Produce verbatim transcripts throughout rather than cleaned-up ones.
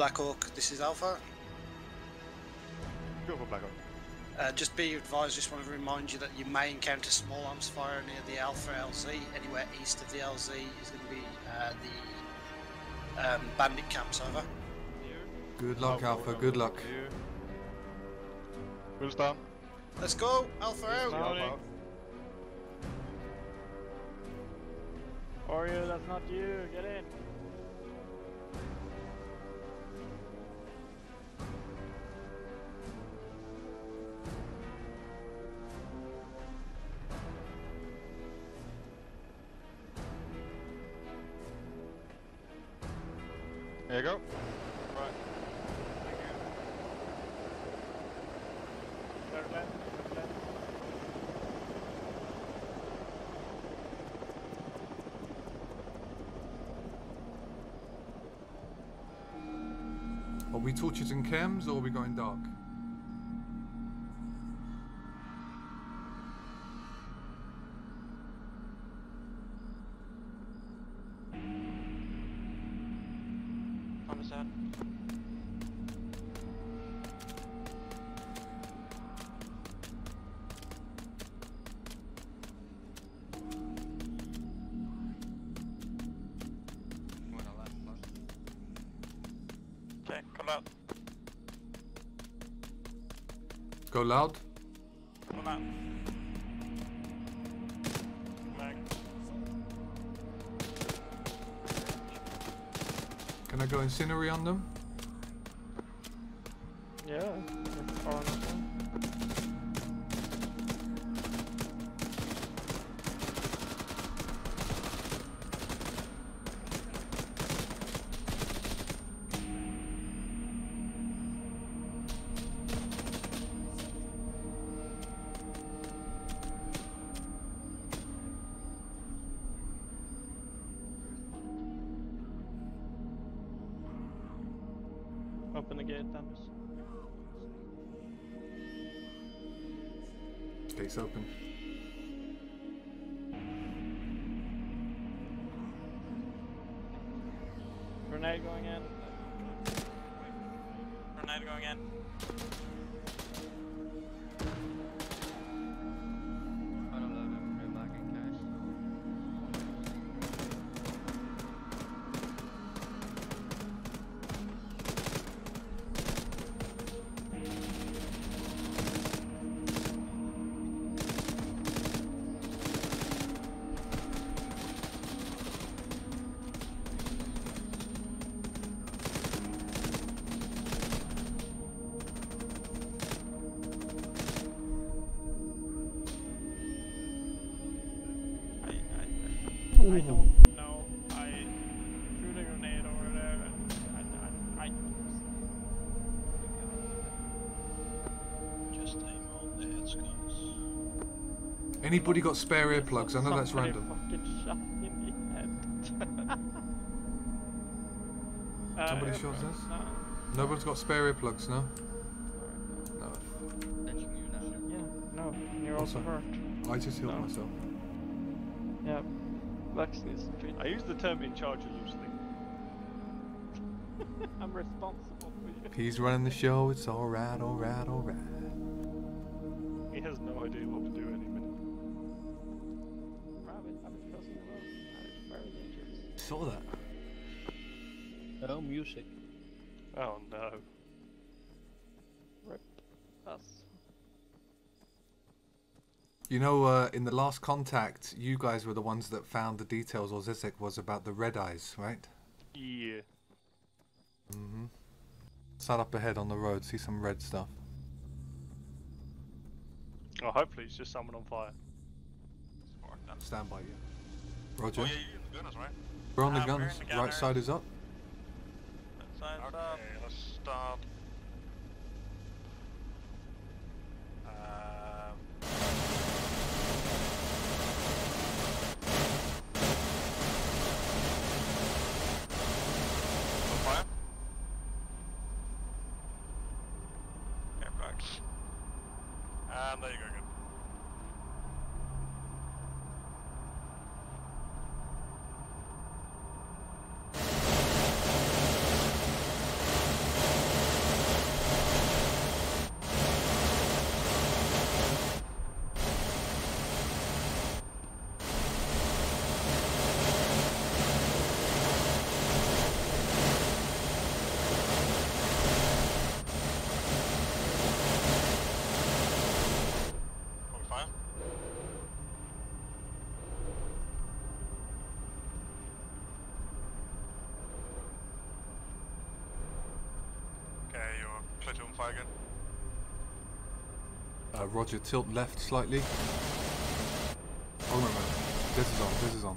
Black Hawk, this is Alpha. Go for Black Hawk. Uh, just be advised, just want to remind you that you may encounter small arms fire near the Alpha L Z. Anywhere east of the L Z is going to be uh, the um, bandit camps, over. Good luck, Oh, Alpha, oh, good oh, luck. Full start. Let's go, Alpha out! Alpha. Oreo, that's not you, get in! There you go. Right. Thank you. Third left, third left. Are we torches and chems or are we going dark? Thomas out. Okay, come out. Go loud. Come out. Mag. Can I go incendiary on them? Yeah, we're far enough. Open the gate, Thomas. Gate's open. Grenade going in. Grenade going in. I don't know, they're lagging cash. I don't know. I threw the grenade over there and I, I, I Just aim on the headscarves. Anybody got spare earplugs? I know that's Somebody random. fucking shot me in the head. uh, Somebody air shot drugs, us? No. Nobody's got spare earplugs, no? No. Touching you now. Yeah, no. You're also Also. hurt. I just healed No. myself. Yeah. Lex needs some I treatment. use the term in charge loosely. I'm responsible for you. He's running the show, it's alright, alright, alright. He has no idea what to do any minute. Rabbit, I've been crossing the road. That is very dangerous. Saw that. Oh, music. Oh no. Rip us. You know, uh, in the last contact, you guys were the ones that found the details, or Zizek was, about the red eyes, right? Yeah. Mm-hmm. Sat up ahead on the road, see some red stuff. Oh, hopefully it's just someone on fire. Stand by you. Roger. Oh yeah, you're in the gunners, right? We're on the Uh, we're in guns. the Right gunners. side is up. Signs Okay, up. let's start. Um, on fire. Okay, thanks. And there you go, good. platoon fire again. Uh, Roger, tilt left slightly. Oh no, no. This is on, this is on.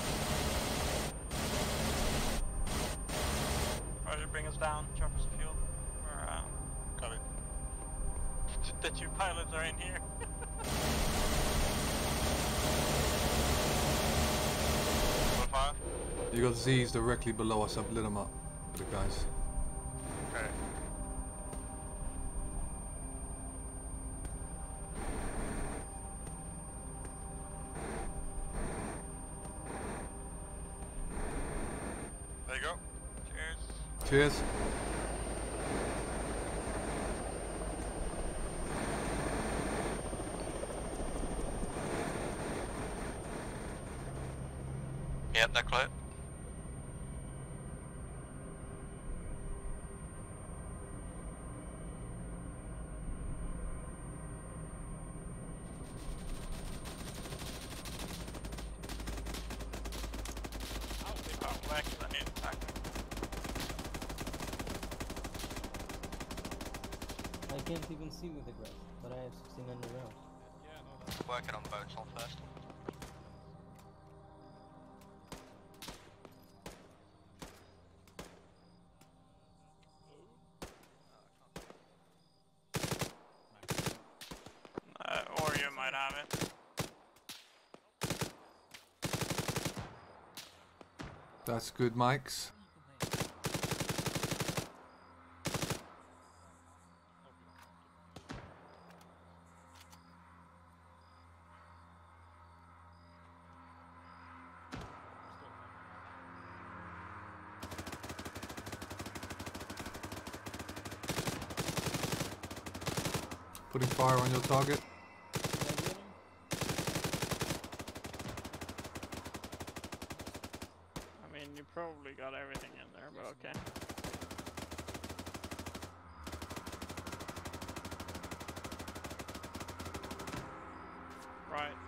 Roger, bring us down. Choppers fuel. We're, uh... Copy. The two pilots are in here. What fire? You got Z's directly below us. I've lit them up for the guys. Okay. There you go. Cheers. Cheers. Yep, they're clear. I can't even see with the grass, but I have sixteen hundred rounds. Yeah, no, that's working on boats on first. Uh, or you might have it. That's good, Mikes. Putting fire on your target. I mean, you probably got everything in there, but okay. Right.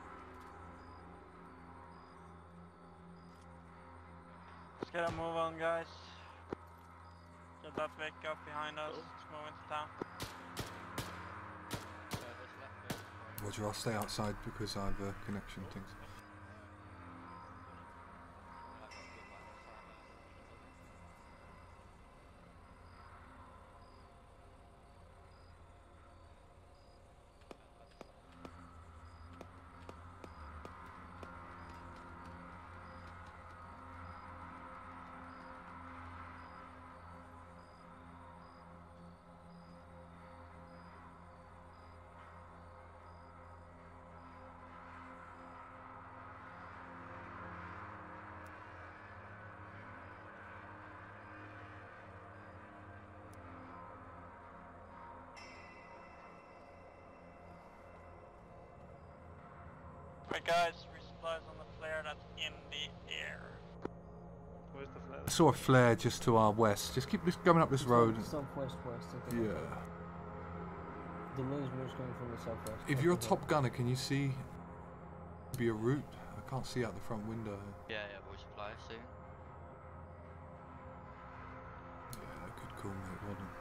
Let's get a move on, guys. Get that Vic up behind us. Let's move into town. Roger, I'll stay outside because I have uh, connection things. Right, guys, resupplies on the flare that's in the air. Where's the flare? I saw a flare just to our west. Just keep just going up this road. Southwest west. Okay. Yeah. The noise was coming from the southwest. If you're a top gunner, can you see be a route? I can't see out the front window. Yeah, yeah, we'll supply soon. Yeah, good call, mate. Well done.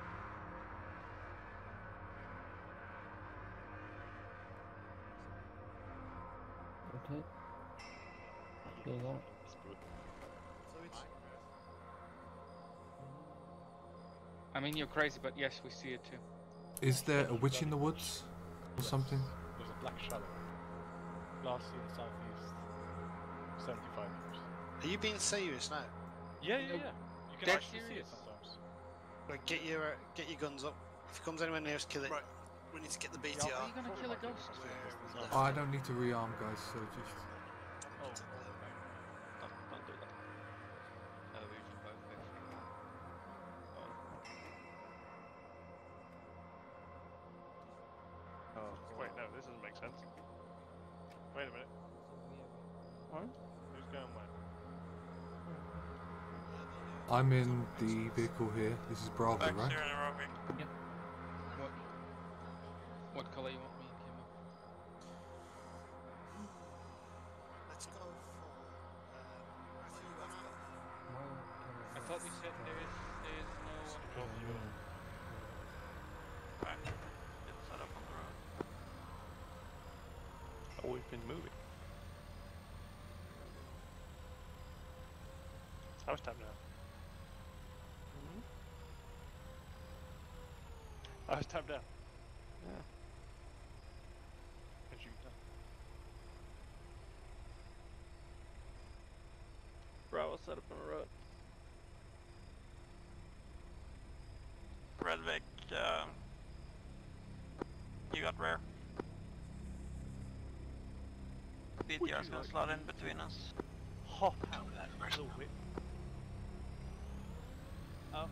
Okay. Getting out. I mean, you're crazy, but yes, we see it too. Is there a witch in the woods or something? There's a black shadow. Last seen southeast, seventy-five meters. Are you being serious now? Yeah, yeah, yeah. You can Dead actually see it serious. sometimes. Right, get your uh, get your guns up. If it comes anywhere near us, kill it. Right. We need to get the B T Are R. you gonna kill a ghost? Oh, I don't need to rearm, guys. So just Oh, okay. Don't, don't do that. Oh, we should both actually. Oh, wait, no, this doesn't make sense. Wait a minute. What? Who's going where? I'm in the vehicle here. This is Bravo, Back right? here in Nairobi. What? What color you want me, Kimmo? Let's go for. Uh, I think you have got. I thought we said there is there is no. Go for you. back. It's set up on the road. Oh, we've been moving. How much time now? Mm-hmm. How much time now? Yeah. As you know. Bravo set up on the road. Redvick, uh, you got rear. B T R's gonna like slot in between us. Hop out that little bit. Alpha.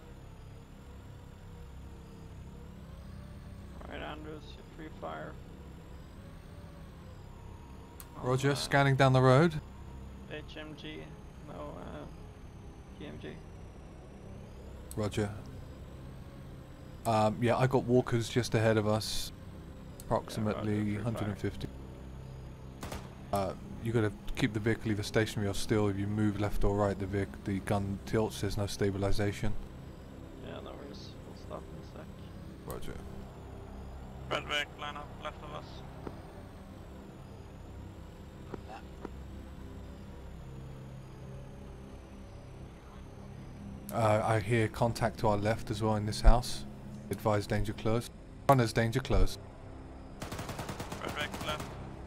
Alright, Andrews, you're free fire. Roger, Uh, scanning down the road. H M G, no, uh, P M G. Roger. Um, yeah, I got walkers just ahead of us, approximately Roger, one hundred fifty. Uh, you gotta keep the vehicle either stationary or still. If you move left or right, the vehicle, the gun tilts. There's no stabilization. Yeah, no worries. We'll stop in a sec. Roger. Redvick, line up left of us. Uh, I hear contact to our left as well in this house. Advise danger close. Runners danger close. Redvick, left.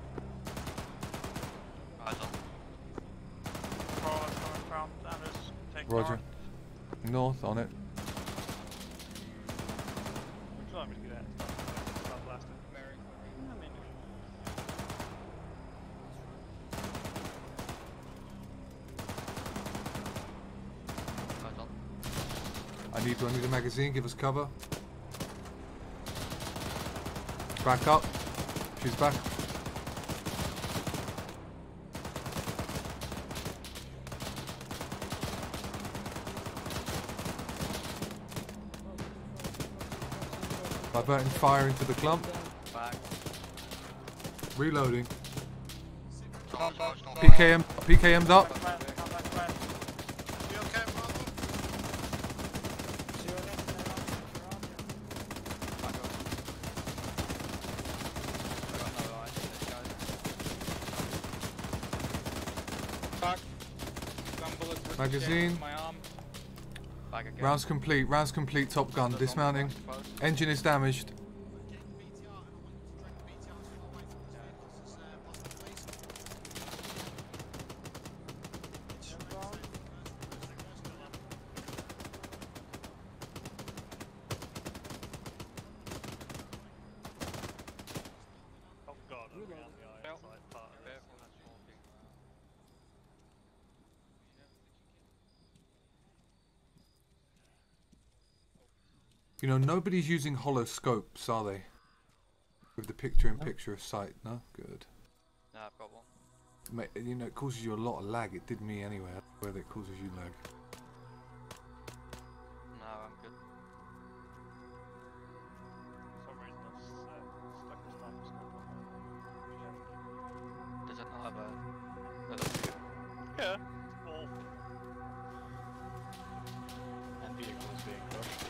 Right on. Call us coming from. Andrews, take Roger. north. North on it. Would you like me to get out? Start blasting. Mary. I mean, Right on. I need, I need a magazine. Give us cover. Back up. She's back. Diverting fire into the clump. Back. Reloading. Come back. P K M. P K M'd up. come back, come back, back. You okay, Bravo? Back up. I got no eyes. Let's go. Fuck. Gun bullets ricocheting Magazine. off my arm. Back again. Rounds complete. Rounds complete. Top gun. Dismounting. Engine is damaged. Oh god, I'm Reload. on the eye Belt. outside part. Careful, that's walking. You know, nobody's using hollow scopes, are they? With the picture-in-picture of sight, no? Good. Nah, I've got one. Mate, you know, it causes you a lot of lag. It did me anyway. Whether it causes you lag. No, I'm good. For some reason I've s- uh, stuck the sniper scope on my. Does it not have a another view? Yeah. All. And vehicles being crushed.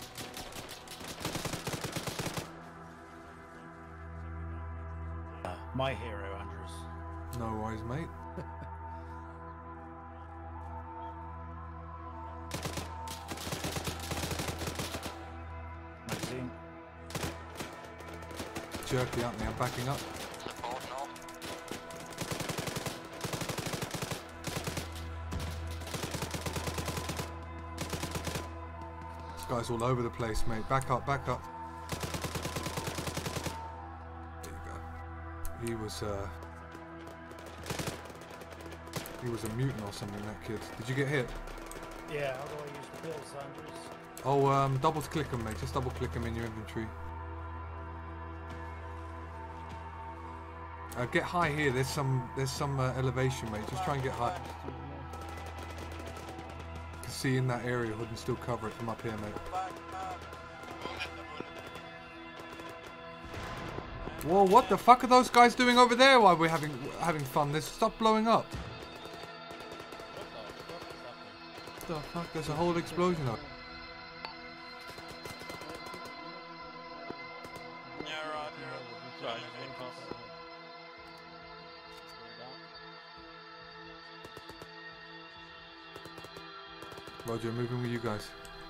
My hero, Andrews. No worries, mate. Magazine. Jerky, aren't they? I'm backing up. Support north. This guy's all over the place, mate. Back up, back up. There you go. He was, uh... He was a mutant or something, that kid. Did you get hit? Yeah, how do I use pills, Andrews? Oh, um, double click them, mate. Just double click them in your inventory. Uh, get high here. There's some, there's some uh, elevation, mate. Just try and get high. You can see in that area, Hood, and still cover it from up here, mate. Whoa, what the fuck are those guys doing over there while we're having having fun? They stop blowing up. What the fuck? There's a whole explosion up. Roger, moving with you guys.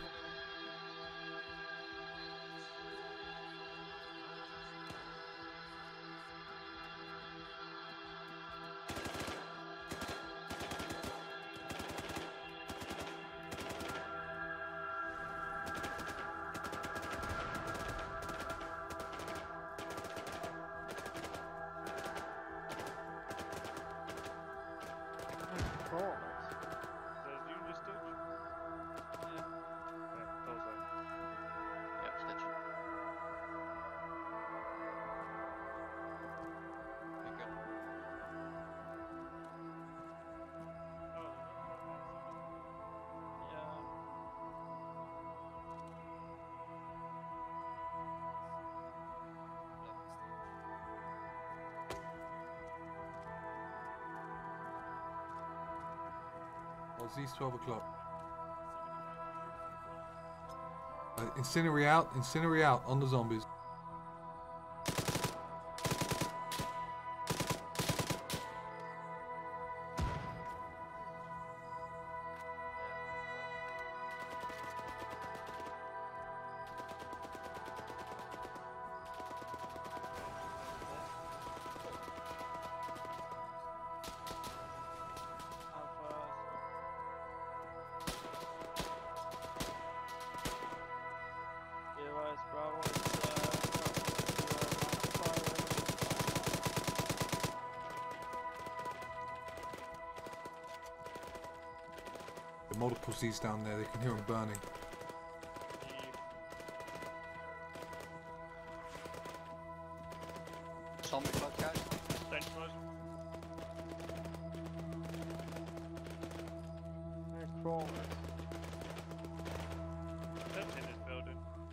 Well, it's twelve o'clock. Uh, incendiary out, incendiary out on the zombies. Multiple Z's down there, they can hear them burning. Zombie blood, guys. Thanks, boys. They're crawling. That's in this building.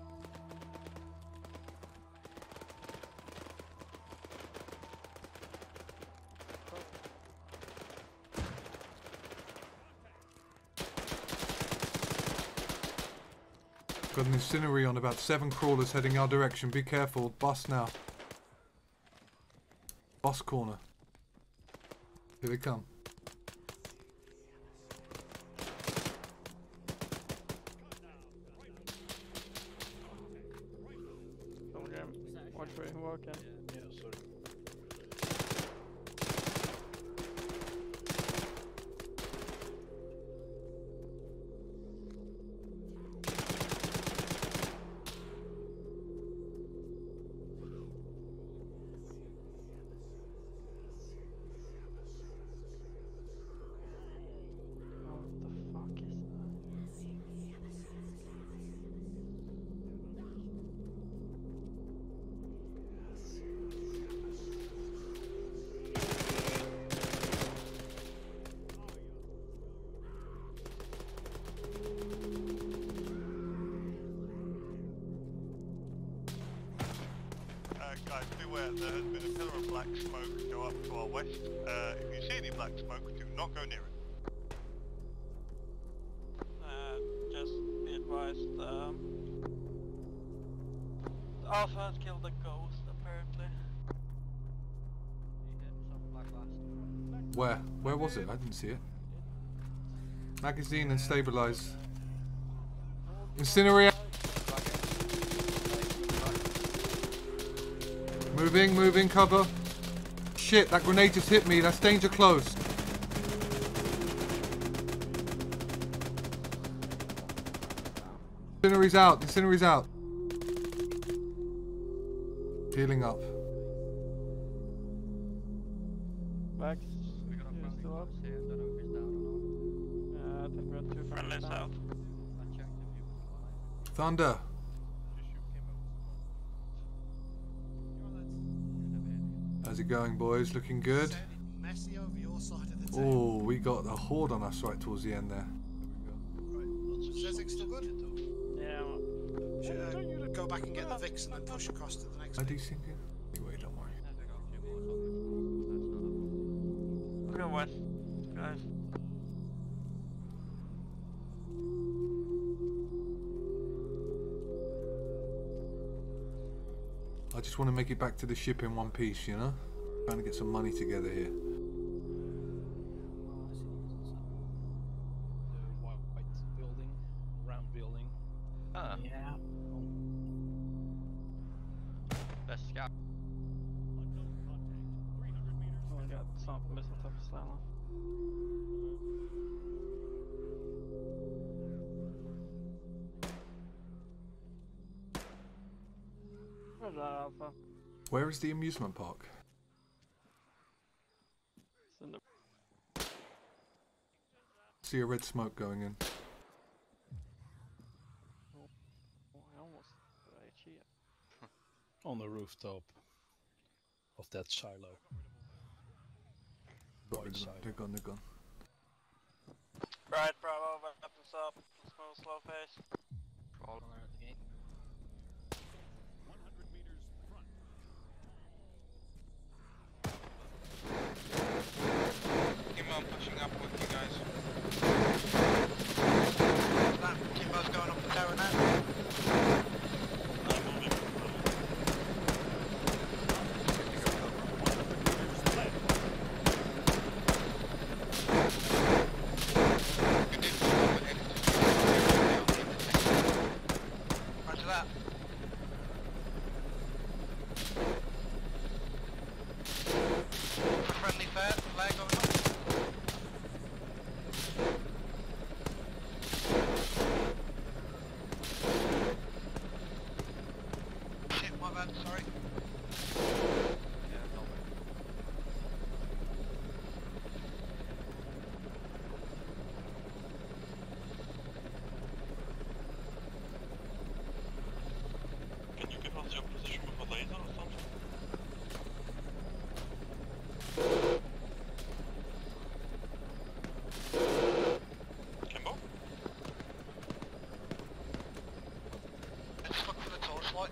Got an incendiary on about seven crawlers heading our direction. Be careful. Bus now. Bus corner. Here they come. Don't jam. Watch where you walk in. Yeah, sorry. Guys, beware, there has been a pillar of black smoke go up to our west. Uh, if you see any black smoke, do not go near it. Uh, just be advised, um... Alpha has killed a ghost, apparently. Where? Where was it? I didn't see it. Magazine and stabilize. Incendiary. Moving, moving, cover. Shit, that grenade just hit me. That's danger close. Incendiary's out. Incendiary's out. Healing up. Max, you still up? Yeah, I think we got two friendlies out. Thunder. How's it going, boys? Looking good? Messy over your side of the Oh, we got a horde on us right towards the end there. Zezek's still good? Yeah, well, Should uh, go back and get the Vix and then push across to the next I one? do think it. Anyway, don't worry. We'll go west, guys. I just want to make it back to the ship in one piece, you know? Trying to get some money together here. The white building. att snart missat att stanna. Where's that Alpha? Where is the amusement park? It's in the... See a red smoke going in. Oh, I almost right here. On the rooftop of that silo. White silo. They're gone, they're gone. Right, Bravo, weapons up. Smooth, slow pace. Crawling there at the gate. Kimbo, I'm pushing up with you guys. That Kimbo's going up the tower now. Roger that. Friendly fair, flag going up. Shit, my bad, sorry. Yeah, no way. Can you give us your position with a laser or something? Kimbo? Let's look for the torchlight.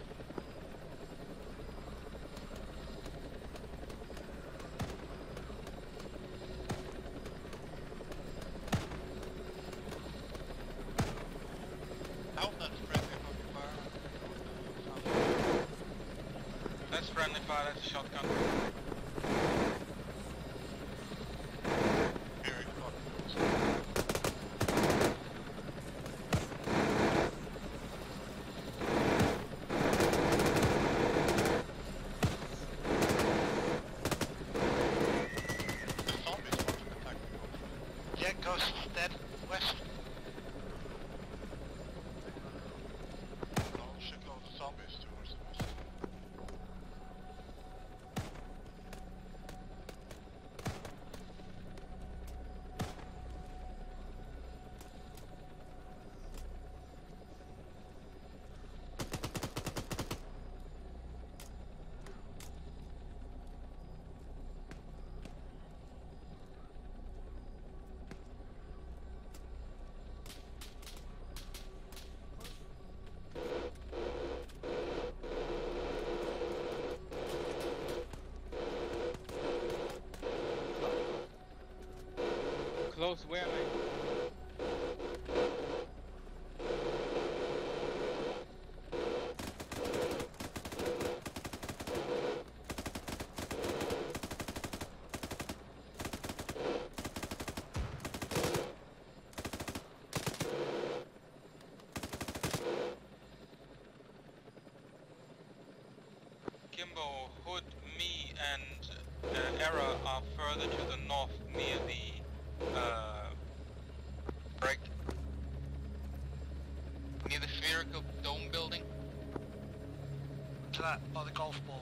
I hope that's friendly fucking fire. That's friendly fire, that's a shotgun. Here it comes. The zombies want to attack me. Yeah, Ghost dead. West. No, shitloads of zombies towards the west. Close where, mate? Kimbo, Hood, me, and uh, Era are further to the north near the uh, break. Near the spherical dome building. To that, by the golf ball.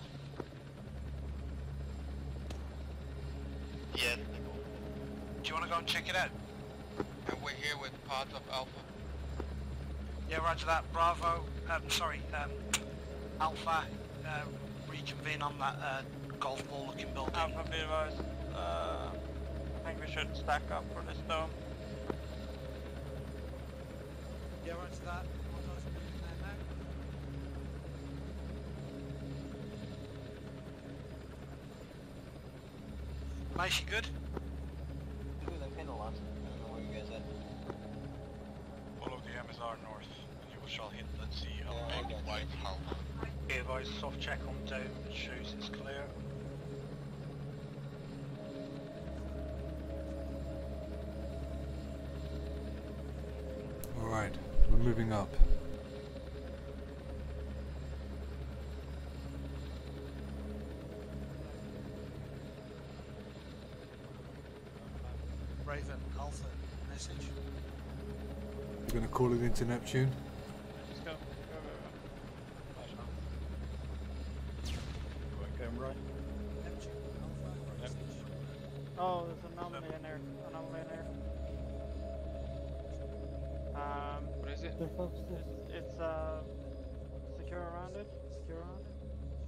Yeah. Do you want to go and check it out? And we're here with parts of Alpha. Yeah, roger that. Bravo, um, sorry, um, Alpha, uh, reconvene on that uh, golf ball looking building. Alpha, be advised. Uh, I think we should stack up for this dome. Yeah, roger that. One guy's moving there now. Mace, you good? Good, I'm kinda lost. I don't know where you guys at. Follow the M S R north, and you shall hit and see a Yeah, I big got white you. house. Be advised, soft check on dome, shows it's clear. Alright, we're moving up. Raven Alpha message. You're gonna call it into Neptune? Just go. Go, go, go. Flash on. Going right. Neptune Alpha message. Oh, there's an anomaly in there. Anomaly in there. Um, What is it? The fuck's this? it's, it's uh, secure around it. Secure around it.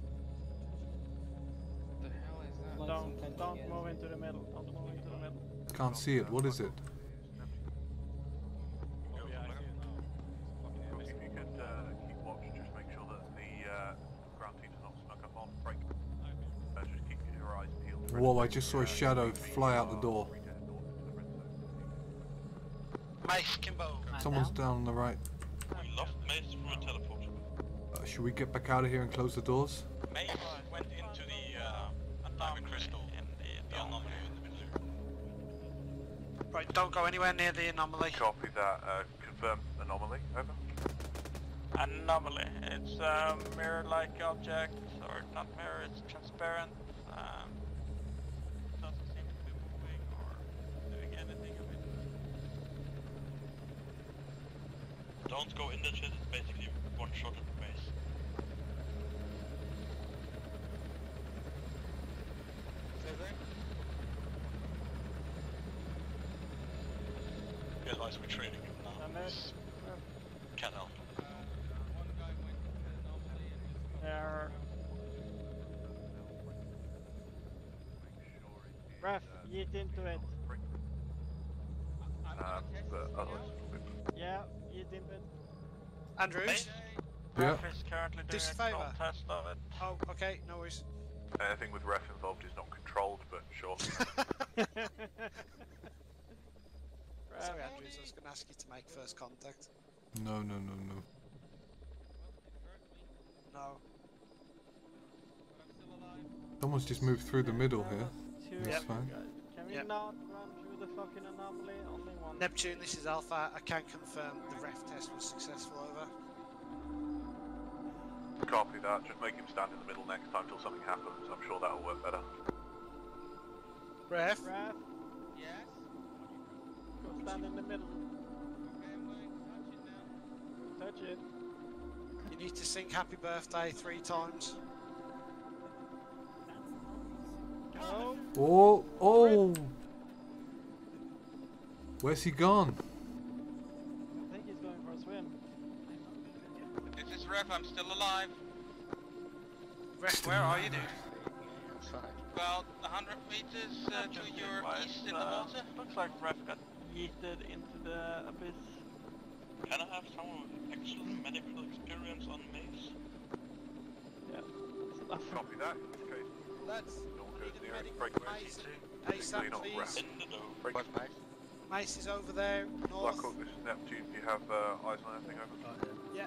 What the hell is that? Like Don't, some kind of don't gas. move into the middle. Don't move into the middle. Can't see it. What is it? Oh yeah, I see it now. If you could uh, keep watch, just make sure that the uh, ground team's not snuck up on break. Uh, just keep your eyes peeled. Whoa, I just saw a shadow fly out the door. Mace, Kimbo. Someone's down on the right. We lost Mace through a teleport. Uh, should we get back out of here and close the doors? Mace went into the uh, diamond crystal in the, the anomaly in the middle. Right, don't go anywhere near the anomaly. Copy that. Uh, confirm anomaly. Over. Anomaly. It's a mirror-like object, or not mirror, it's transparent. Um, doesn't seem to be moving or doing anything of it. Don't go in the chest, it's basically one shot at the base. Realize we're trading him now. And there's, Cat Alpha. there. Ref, yeet into it. Uh, but otherwise, Yeah, yeet into it. Andrews? Yeah. Ref is currently Do doing us a a control favour. test of it. Oh, okay, no worries. anything with ref involved is not controlled, but sure. Sorry, Andrews, I was going to ask you to make first contact. No, no, no, no. No. Someone's just moved through the middle here. Two That's of fine. you guys. Can we Yep. not run through the fucking anomaly? Only one. Neptune, this is Alpha. I can confirm the ref test was successful, over. Copy that, just make him stand in the middle next time till something happens. I'm sure that'll work better. Ref? Ref? Yes? Go stand in the middle. Touch it. You need to sing happy birthday three times. No. Oh, oh! Where's he gone? I think he's going for a swim. This is Ref, I'm still alive. Ref, where are you, dude? About one hundred meters uh, to your Right, east in the uh, water. Looks like Ref got yeeted into the abyss. Can I have someone with actual medical experience on Mace? Yeah. Copy that, in which case, Lads, no one need goes a near medic it. Break away. Mace, Particularly ASAP, not please. ref. In the know. Break away. Mace is over there, north. Blackhawk, this is Neptune. Do you have uh, eyes on anything over? Yeah.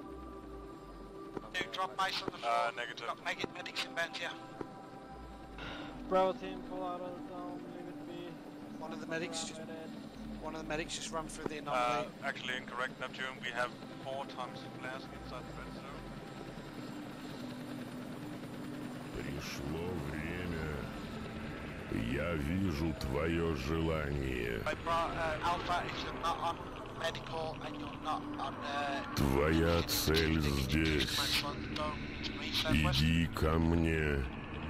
Do drop Mace on the floor. Uh, negative. Got make it medics inbound here. Bravo team, pull out of the zone, leave it be. One of the medics just, Around it. one of the medics just run through the Uh, anomaly. actually incorrect, Neptune. We have four times the players inside the red zone. Пришло время. Я вижу твое желание. Right, bro, uh, Alpha, if you're not on medical and you're not on uh, Твоя цель здесь. Иди ко мне.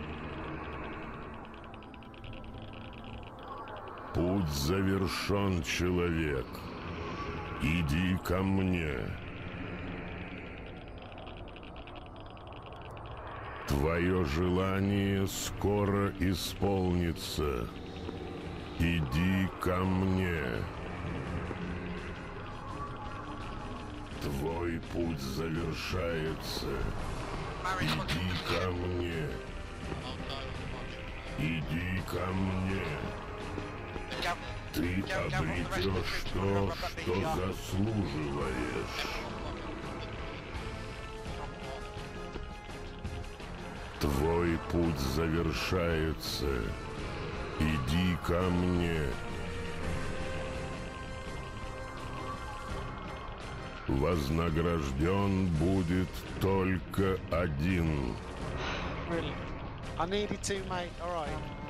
Путь завершен, человек. Иди ко мне. Твое желание скоро исполнится. Иди ко мне. Твой путь завершается. Иди ко мне. Иди ко мне. Ты обретешь то, что заслуживаешь. Твой путь завершается. Иди ко мне. Вознагражден будет только один. Really? I needed to, mate. Alright.